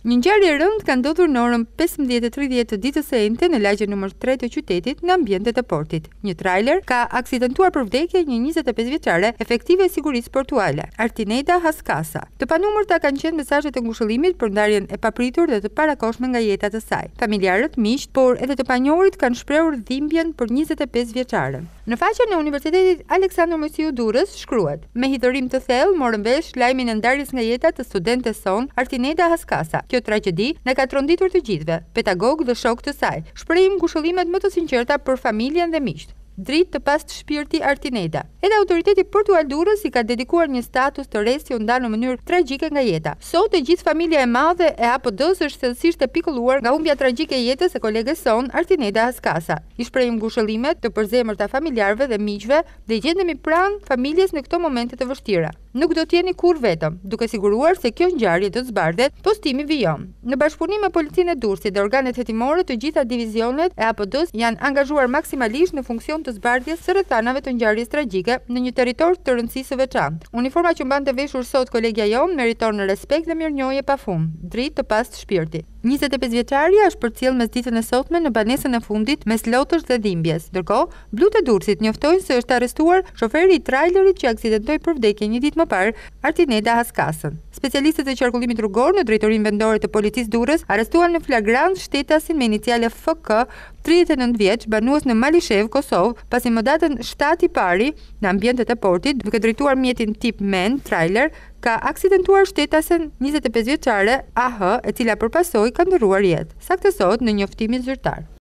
Një ngjarje e rëndë ka ndodhur në orën 15:30 të ditës së enjte në lagjen nr. 3 të qytetit në ambientet e portit. Një trailer ka aksidentuar për vdekje një 25 vjeçare efektive e sigurisë portuale, Artineda Haskasa. Të panumërta kanë qenë mesazhet e ngushëllimit për ndarjen e papritur dhe të parakoshme nga jeta e saj. Familjarët, miqt, por edhe të panjohurit kanë shprehur dhimbjen për 25 vjeçaren. Në faqen e Universitetit Aleksandër Mojsiu Durrës shkruhet: me hidhërim të thellë morën vesh lajmin e ndarjes nga jeta të studentes son Artineda Haskasa. Kjo tragedi na ka tronditur të gjithëve, pedagog dhe shok të saj. Shprehim ngushëllimet më të sinqerta për familjen dhe miqt. Dritë të pastë shpirti Artineda. Edhe autoriteti portual Durrës i ka dedikuar një status të re si u nda në mënyrë tragjike nga jeta. Sot e gjithë familja e madhe e APD-s është thellësisht e pikëlluar nga humbja tragjike e jetës e koleges son Artineda Haskasa. I shprehim ngushëllimet të përzemërta familjarëve dhe miqve dhe gjendemi pranë familjes në këto momente të vështira. Nuk do t'jeni kur vetëm, duke siguruar se kjo ngjarje do të zbardet, postimi vijon. Në bashkëpunim me policinë e Durrësit dhe organet hetimore, të gjitha divizionet e APD-s janë angazhuar maksimalisht në funksion të zbardhjes së rrethanave të ngjarjes tragjike në një territor të rëndësisë së veçantë. Uniforma që mbante veshur sot kolegja jon meriton respekt dhe mirënjohje pafund. Dritë të pastë shpirti. 25 vjeçaria është përcjell mes ditën e sotme në banesën e fundit mes lotësh dhe dhimbjes. Ndërkohë, blut e Durrësit njoftojnë se është arrestuar shoferi i trailerit që aksidentoi për vdekje një ditë më parë, Artineda Haskasën. Specialistët e qarkullimit rrugor në drejtorinë vendore të policisë Durrës arrestuan në flagrant shtetasin me iniciale FK, 39 vjeç, banues në Malishev, Kosovë, pasi më datën 7 i pari në ambientet e portit, duke drejtuar mjetin tip MAN trailer, ka aksidentuar shtetasen 25 vjeçare AH, e cila përpasoi ka ndërruar jetë. Saktësohet në njoftimin zyrtar.